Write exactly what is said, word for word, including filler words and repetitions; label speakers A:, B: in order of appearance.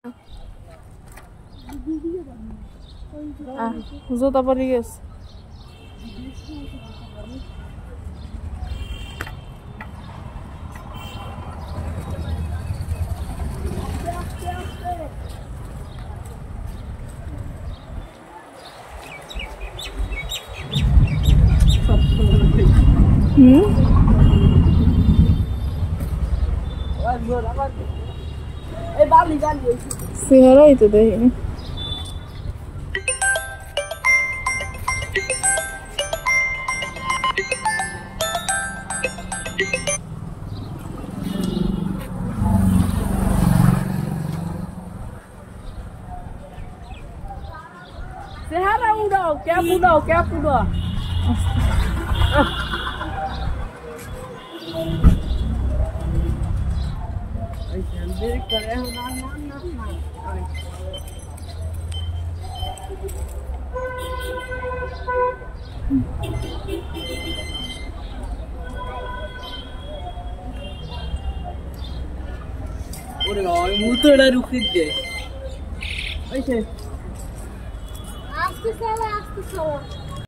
A: Ah, জুতা পরে গেছে। হুম চেহারাই তো দেখিনি। চেহারা উড়াও, ক্যাপ উড়াও, ক্যাপ উড়াও। ওরে ওই মুতোটা রুখে দে। ওইছে আস্তে চালা, আস্তে চালা।